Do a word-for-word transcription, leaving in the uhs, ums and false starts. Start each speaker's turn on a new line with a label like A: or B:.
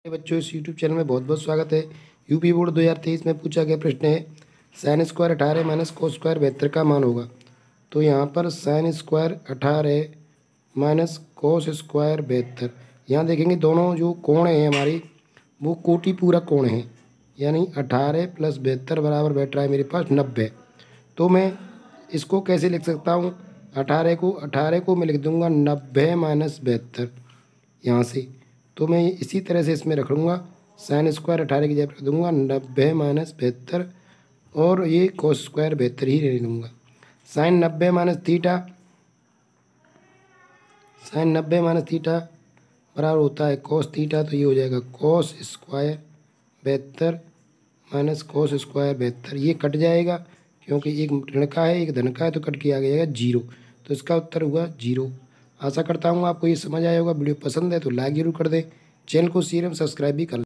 A: बच्चों, इस YouTube channel में बहुत बहुत स्वागत है। यूपी बोर्ड दो हज़ार तेईस में पूछा गया प्रश्न है साइन स्क्वायर अठारह माइनस कोस स्क्वायर बहत्तर का मान होगा। तो यहाँ पर साइन स्क्वायर अठारह माइनस कोस स्क्वायर बहत्तर, यहाँ देखेंगे दोनों जो कोण हैं हमारी वो कोटि पूरक कोण हैं, यानी अठारह प्लस बहत्तर बराबर बैठ रहा है मेरे पास नब्बे। तो मैं इसको कैसे लिख सकता हूँ? अठारह को अठारह को मैं लिख दूँगा नब्बे माइनस बहत्तर यहाँ से। तो मैं इसी तरह से इसमें रख लूँगा साइन स्क्वायर अठारह की जगह रख दूँगा नब्बे माइनस बहत्तर, और ये कोस स्क्वायर बहत्तर ही ले लूँगा। साइन नब्बे माइनस थीटा, साइन नब्बे माइनस थीटा बराबर होता है कोस थीटा, तो ये हो जाएगा कोस स्क्वायर बहत्तर माइनस कोस स्क्वायर बहत्तर। ये कट जाएगा क्योंकि एक ऋण का है एक धन का है, तो कट के आ जाएगा जीरो। तो इसका उत्तर हुआ जीरो। आशा करता हूँ आपको ये समझ आया होगा। वीडियो पसंद है तो लाइक जरूर कर दें, चैनल को शेयर एवं सब्सक्राइब भी कर लें।